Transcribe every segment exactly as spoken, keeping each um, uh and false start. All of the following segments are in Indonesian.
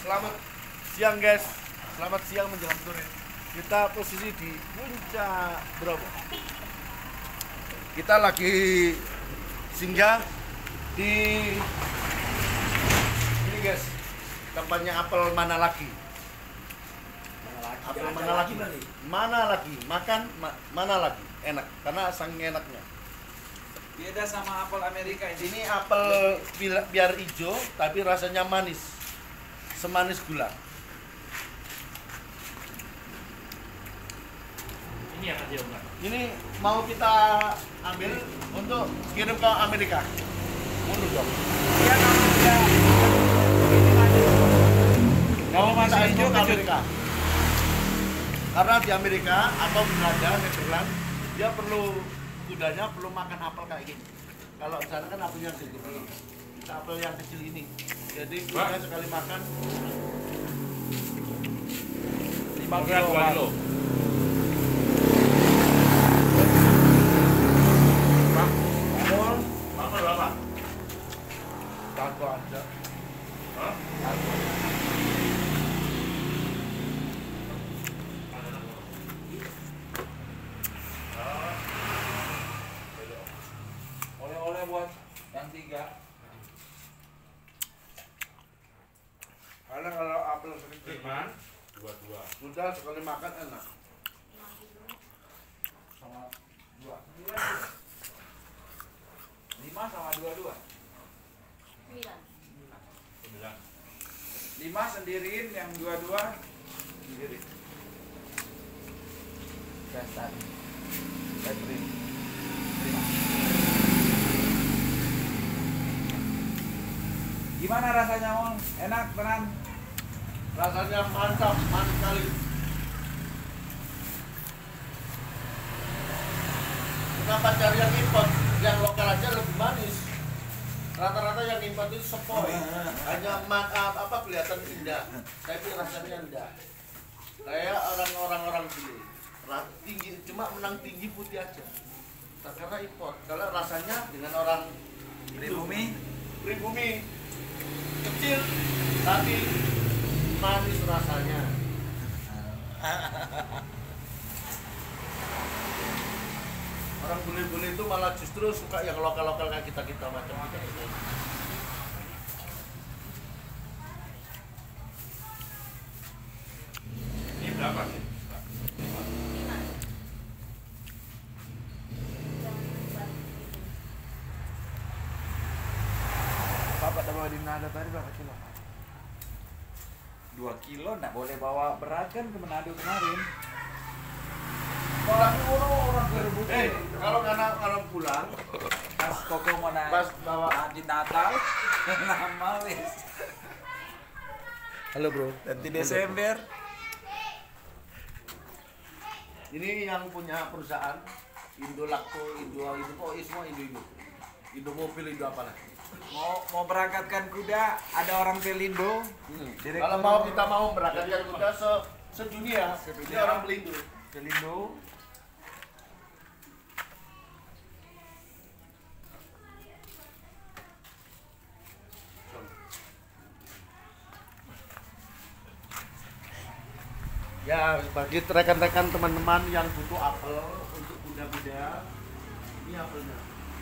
Selamat siang guys, selamat siang menjelang sore. Kita posisi di puncak Bromo. Kita lagi singgah di ini guys, tempatnya apel mana lagi? Apel mana lagi? Mana lagi? Makan ma mana lagi? Enak, karena saking enaknya. Beda sama apel Amerika ini. Ini apel bi- biar hijau tapi rasanya manis. Semanis gula. Ini yang aja enggak? Ini mau kita ambil untuk kirim ke Amerika. Mundur dong. Iya kalau udah Kalau masih kita hijau ekspor ke ke Amerika. Karena di Amerika atau Belanda, Nederland, dia perlu kudanya perlu makan apel kayak gini. Kalau di sana kan apelnya kecil. Kita apel yang kecil ini. Jadi kudanya sekali makan lima Berat kilo. dua kilo. Pak, apel Apa berapa? satu aja. Hah? Oleh-oleh buat yang tiga. Karena kalau apel sedikit, Lima, dua dua. sudah sekali makan enak. Sama dua. Lima sama dua dua. Sembilan. Lima sendiriin, yang dua dua sendiri. Dasar. Saya beri. Terima. Gimana rasanya, Mong? Enak, beneran? Rasanya mantap, manis sekali. Kenapa cari yang import? Yang lokal aja lebih manis. Rata-rata yang import itu sepoi. Hanya ma- apa kelihatan indah, tapi rasanya enggak. Kayak orang-orang orang sini. Ra- Tinggi, cuma menang tinggi putih aja. Karena import. Kalau rasanya dengan orang Pribumi? pribumi kecil tapi manis rasanya. Orang bule-bule itu malah justru suka yang lokal-lokal kayak kita-kita macam kita ini. Ini berapa sih? Bapak udah bawa di Manado tadi berapa kilo? Dua kilo, nggak boleh bawa berat kan ke Manado kemarin. Orang orang berebut. Eh, kalau karena kalau pulang Pas Koko mau naik, pas bawa. di Natal, nama wis. Halo bro. Nanti Desember. Ini yang punya perusahaan Indo Lakto, Indo itu kok semua Indo Indo. Indo mobil Indo apa lah. Mau mau berangkatkan kuda, ada orang Pelindo. Hmm. Direktur- Kalau mau kita mau berangkatkan kuda se sedunia, Sedunia. dia orang Pelindo. Pelindo. Ya, bagi rekan-rekan teman-teman yang butuh apel untuk kuda-kuda, ini apelnya.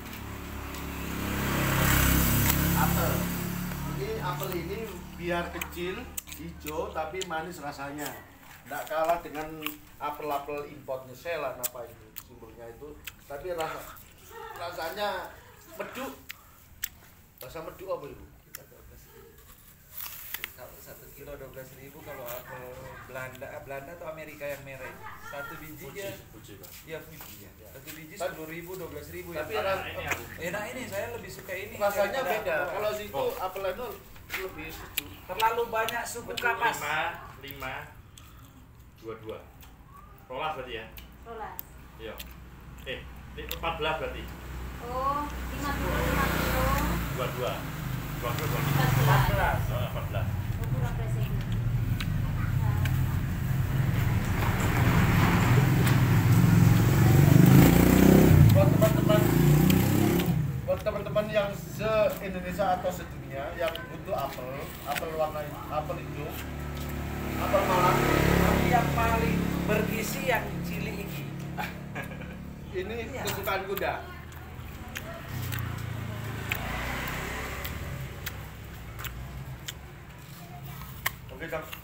Apel. Ini apel ini biar kecil, hijau tapi manis rasanya. Tidak kalah dengan apel-apel importnya Ceylon apa itu simbolnya itu, tapi rasa rasanya meduk. Rasa meduk apa itu? Kalau satu kilo dua belas ribu, kalau apel Belanda, Belanda atau Amerika yang merah itu. Satu biji Puji, ya, puji Pak. ya Fuji ya. Satu biji Tapi- sepuluh ribu, dua belas ribu ya. Tapi ras- Ini aku. Enak ini, saya lebih suka ini. rasanya daripada beda. apel. Kalau situ Oh. apel itu lebih sejuk. terlalu banyak suku kapas. Lima, lima, dua dua. Rolas berarti ya? Rolas. Iya. Eh, ini empat belas berarti. Oh, lima puluh lima kilo, Dua dua. Dua dua. dua. empat belas. Oh, empat belas. Oh, kurang presegi. Buat teman-teman buat teman-teman yang se-Indonesia atau sedunia yang butuh apel, apel warna apel hijau, apel malang. Tapi yang paling bergizi yang cili iki. Ini Iya. kesukaan kuda. Oke, Kang.